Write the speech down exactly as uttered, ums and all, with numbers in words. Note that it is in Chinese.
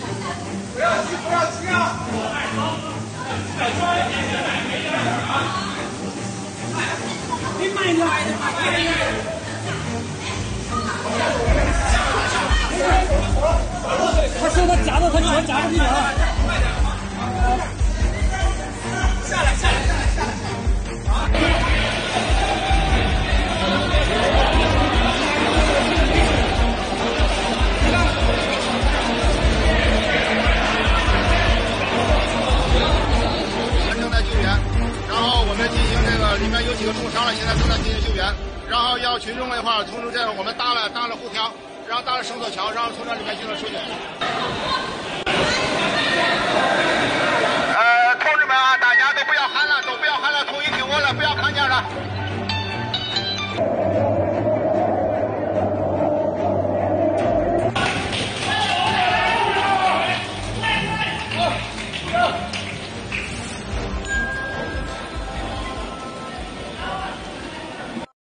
不要急，不要急啊！你慢点，慢点。他说他夹到他脚夹不住啊！下来，下来，下来，下来！ 完成了救援，然后我们进行这个里面有几个重伤了，现在正在进行救援。然后要群众的话，从这我们搭了搭了护条。 然后搭了绳索桥，然后从这里面进行疏解。呃，同志们啊，大家都不要喊了，都不要喊了，统一听我的，不要看见了。 哦，